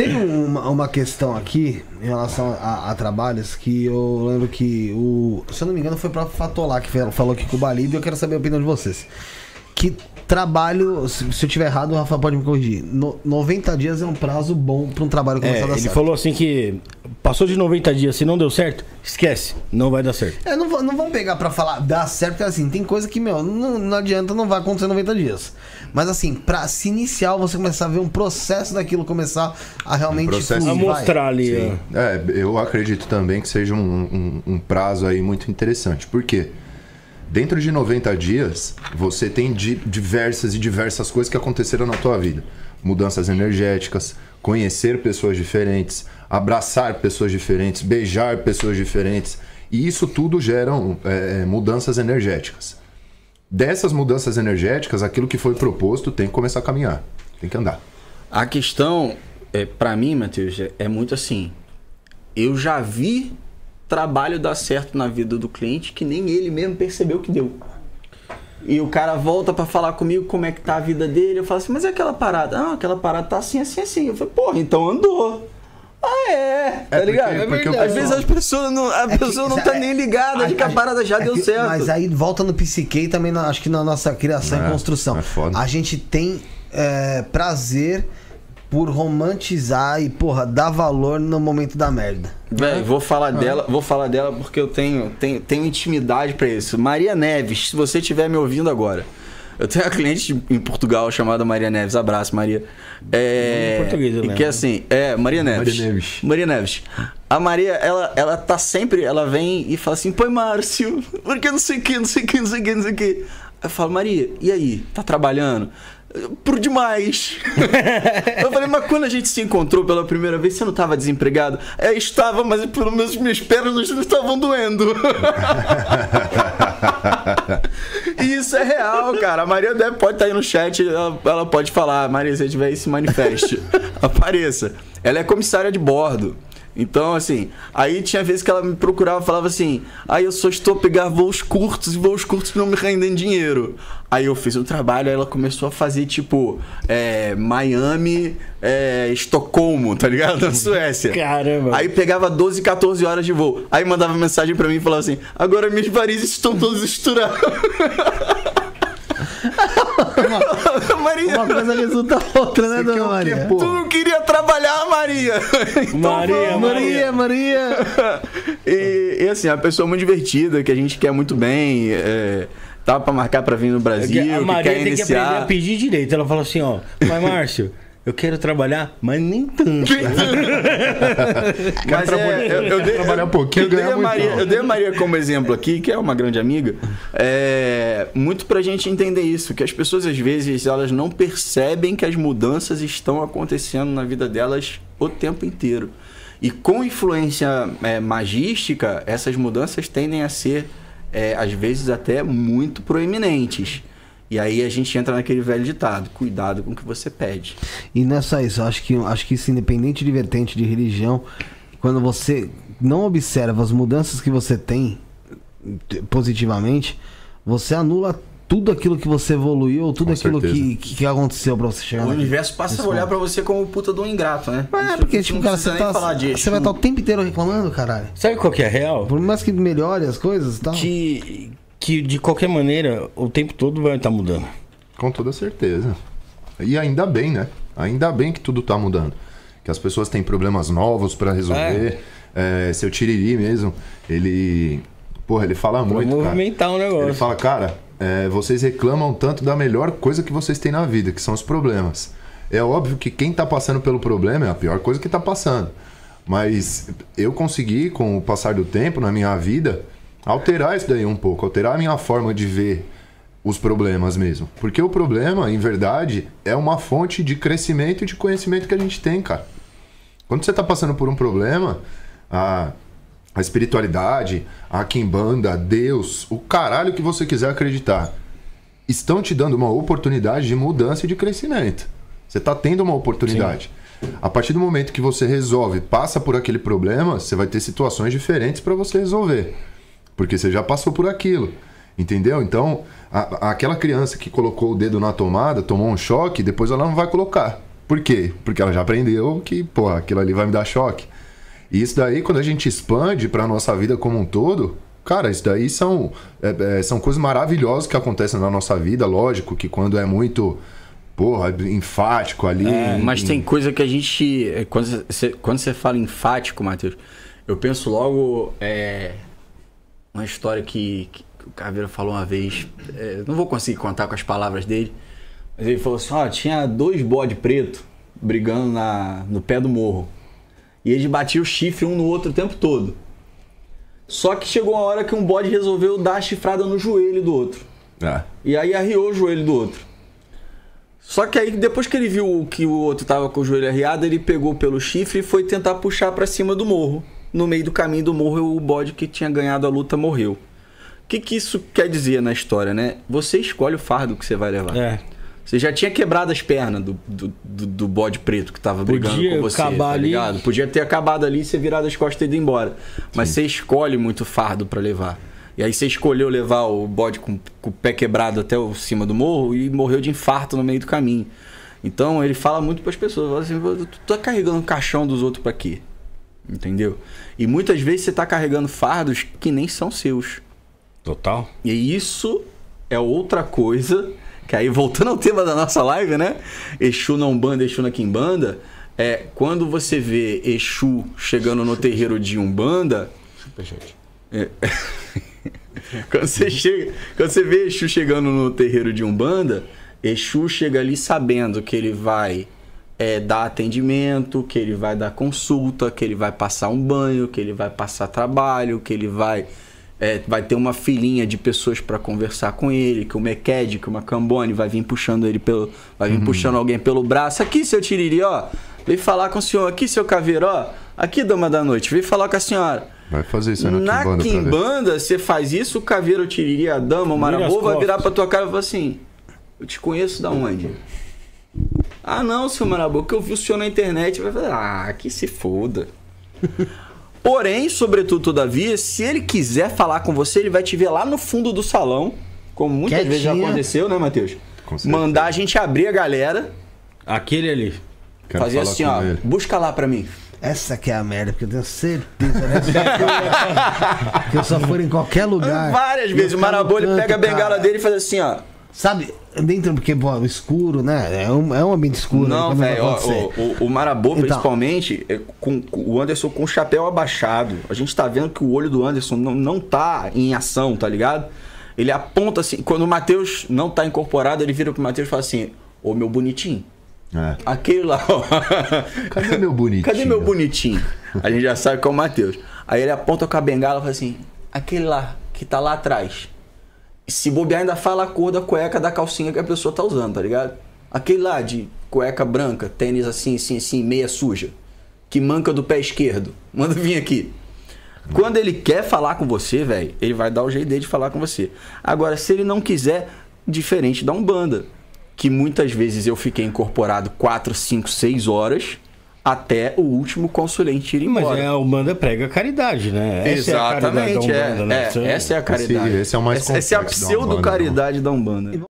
Tem uma questão aqui em relação a trabalhos que eu lembro que se eu não me engano foi o próprio Fatolá que falou aqui com o Balib, e eu quero saber a opinião de vocês. Que trabalho, se eu tiver errado, o Rafa pode me corrigir. 90 dias é um prazo bom para um trabalho começar a dar certo. Ele falou assim que passou de 90 dias, se não deu certo, esquece, não vai dar certo. Não vamos pegar pra falar dar certo, porque assim, tem coisa que, não adianta, não vai acontecer em 90 dias. Mas assim, pra se iniciar, você começar a ver um processo daquilo, começar a realmente fluir, a mostrar ali. Eu acredito também que seja um prazo aí muito interessante. Por quê? Dentro de 90 dias, você tem diversas coisas que aconteceram na tua vida. Mudanças energéticas, conhecer pessoas diferentes, abraçar pessoas diferentes, beijar pessoas diferentes. E isso tudo geram mudanças energéticas. Dessas mudanças energéticas, aquilo que foi proposto tem que começar a caminhar, tem que andar. A questão, pra mim, Matheus, é muito assim. Eu já vi trabalho dar certo na vida do cliente que nem ele mesmo percebeu que deu. E o cara volta pra falar comigo como é que tá a vida dele. Eu falo assim, mas é aquela parada? Ah, aquela parada tá assim, assim, assim. Eu falei, porra, então andou. Tá ligado? Às vezes a pessoa não tá nem ligada de que a parada já deu certo. Mas aí volta no psique também, acho que na nossa criação e construção. A gente tem prazer por romantizar e, porra, dar valor no momento da merda. Véi, vou falar dela porque eu tenho intimidade pra isso. Maria Neves, se você estiver me ouvindo agora. Eu tenho uma cliente em Portugal chamada Maria Neves. Abraço, Maria. Portuguesa, né? Que assim, Maria Neves. Maria Neves. A Maria, ela tá sempre, ela vem e fala assim, pô, Márcio, porque não sei o que. Aí eu falo, Maria, e aí? Tá trabalhando? Por demais. Eu falei, mas quando a gente se encontrou pela primeira vez, você não estava desempregado? Estava, mas pelo menos minhas pernas não estavam doendo. E isso é real, cara. A Maria pode estar aí no chat, ela pode falar, Maria, se tiver aí, se manifeste. Apareça. Ela é comissária de bordo. Então, assim, aí tinha vezes que ela me procurava e falava assim, eu só estou a pegar voos curtos e voos curtos não me rendem dinheiro. Aí eu fiz um trabalho, aí ela começou a fazer, tipo, Miami, Estocolmo, tá ligado? Na Suécia. Caramba. Aí pegava 12, 14 horas de voo. Aí mandava mensagem pra mim e falava assim, agora minhas varizes estão todas estouradas. Uma coisa resulta a outra, né, dona Maria? Tu não queria trabalhar, Maria? Então, Maria. E assim, a pessoa muito divertida, que a gente quer muito bem, tá pra marcar pra vir no Brasil, a Maria que quer tem iniciar. que aprender a pedir direito. Ela fala assim, mas Márcio, eu quero trabalhar, mas nem tanto. Mas eu dei trabalhar um pouquinho, eu dei a Maria como exemplo aqui, que é uma grande amiga, muito pra gente entender isso, que as pessoas às vezes elas não percebem que as mudanças estão acontecendo na vida delas o tempo inteiro. E com influência magística, essas mudanças tendem a ser, às vezes, até muito proeminentes. E aí a gente entra naquele velho ditado, cuidado com o que você pede. E não é só isso, acho que isso, independente de vertente de religião, quando você não observa as mudanças que você tem positivamente, você anula tudo aquilo que você evoluiu, ou tudo com aquilo certeza. que aconteceu pra você chegar O naquele, universo passa a olhar pra você como puta do ingrato, né? Porque, tipo, cara, você vai estar o tempo inteiro reclamando, caralho. Sabe qual que é a real? Por mais que melhore as coisas e tal. Que de qualquer maneira, o tempo todo vai estar mudando. Com toda certeza. E ainda bem, né? Ainda bem que tudo tá mudando. Que as pessoas têm problemas novos pra resolver. Seu Tiriri mesmo, ele fala muito, cara. Movimentar um negócio. Ele fala, cara, vocês reclamam tanto da melhor coisa que vocês têm na vida, que são os problemas. É óbvio que quem tá passando pelo problema é a pior coisa que tá passando. Mas eu consegui, com o passar do tempo na minha vida, alterar isso daí um pouco, alterar a minha forma de ver os problemas mesmo. Porque o problema, em verdade, é uma fonte de crescimento e de conhecimento que a gente tem, cara. Quando você tá passando por um problema, a espiritualidade, a quimbanda, Deus, o caralho que você quiser acreditar, estão te dando uma oportunidade de mudança e de crescimento. Você tá tendo uma oportunidade. Sim. A partir do momento que você resolve, passa por aquele problema, você vai ter situações diferentes para você resolver. Porque você já passou por aquilo, entendeu? Então, aquela criança que colocou o dedo na tomada, tomou um choque, depois ela não vai colocar. Por quê? Porque ela já aprendeu que, porra, aquilo ali vai me dar choque. E isso daí, quando a gente expande pra nossa vida como um todo, cara, isso daí são coisas maravilhosas que acontecem na nossa vida. Lógico que quando é muito, porra, enfático ali... Mas tem coisa que a gente... Quando você fala enfático, Matheus, eu penso logo... uma história que o Caveira falou uma vez, não vou conseguir contar com as palavras dele, mas ele falou assim, tinha 2 bode preto brigando no pé do morro, e eles batiam o chifre um no outro o tempo todo. Só que chegou uma hora que um bode resolveu dar a chifrada no joelho do outro. E aí arriou o joelho do outro. Só que aí depois que ele viu que o outro tava com o joelho arriado, ele pegou pelo chifre e foi tentar puxar pra cima do morro. No meio do caminho do morro, o bode que tinha ganhado a luta morreu. O que isso quer dizer na história, né? Você escolhe o fardo que você vai levar. Você já tinha quebrado as pernas do bode preto que tava brigando com você, tá ligado? Podia ter acabado ali e você virado as costas e ido embora. Mas você escolhe muito fardo pra levar. E aí você escolheu levar o bode com o pé quebrado até o cima do morro e morreu de infarto no meio do caminho. Então ele fala muito pras pessoas, fala assim, tu tá carregando o caixão dos outros pra quê? Entendeu? E muitas vezes você tá carregando fardos que nem são seus. Total. E isso é outra coisa, que aí voltando ao tema da nossa live, né? Exu na Umbanda, Exu na Quimbanda, quando você vê Exu chegando no terreiro de Umbanda... Quando você vê Exu chegando no terreiro de Umbanda, Exu chega ali sabendo que ele vai dar atendimento, que ele vai dar consulta, que ele vai passar um banho, que ele vai passar trabalho, que ele vai ter uma filinha de pessoas para conversar com ele, que o Meked, que o Macambone vai vir puxando ele puxando alguém pelo braço. Aqui, seu Tiriri, ó, vem falar com o senhor. Aqui, seu Caveiro, ó, aqui, dama da noite, vem falar com a senhora. Vai fazer isso aí na Quimbanda, você faz isso, o Caveiro, o Tiriri, a dama, o Marabô vai virar pra tua cara e falar assim, eu te conheço da onde? Ah, não, seu Marabô, que eu vi o senhor na internet. Vai falar, que se foda. Porém, sobretudo, todavia, se ele quiser falar com você, ele vai te ver lá no fundo do salão, como muitas vezes já aconteceu, né, Matheus? Mandar a gente abrir a galera. Aquele ali. Fazer assim, ó, busca lá pra mim. Essa que é a merda, porque eu tenho certeza, né? Que eu só for em qualquer lugar. Várias vezes. O Marabô, ele pega a bengala dele e faz assim, ó. Sabe, dentro, porque, pô, o escuro, né? É um ambiente escuro. Não, velho, o Marabô, então, principalmente, com o Anderson com o chapéu abaixado. A gente tá vendo que o olho do Anderson não tá em ação, tá ligado? Ele aponta assim, quando o Matheus não tá incorporado, ele vira pro Matheus e fala assim, ô, meu bonitinho. Aquele lá, ó. Cadê meu bonitinho? Cadê meu bonitinho? A gente já sabe que é o Matheus. Aí ele aponta com a bengala e fala assim, aquele lá, que tá lá atrás. Se bobear, ainda fala a cor da cueca da calcinha que a pessoa tá usando, tá ligado? Aquele lá de cueca branca, tênis assim, meia suja, que manca do pé esquerdo. Manda vir aqui. Quando ele quer falar com você, velho, ele vai dar o jeito dele de falar com você. Agora, se ele não quiser, diferente da Umbanda, que muitas vezes eu fiquei incorporado 4, 5, 6 horas até o último consulente ir embora. Mas a Umbanda prega caridade, né? Exatamente, essa é a caridade da Umbanda, né? Essa é a caridade. Esse é o mais complexo. Essa é a pseudo-caridade da Umbanda.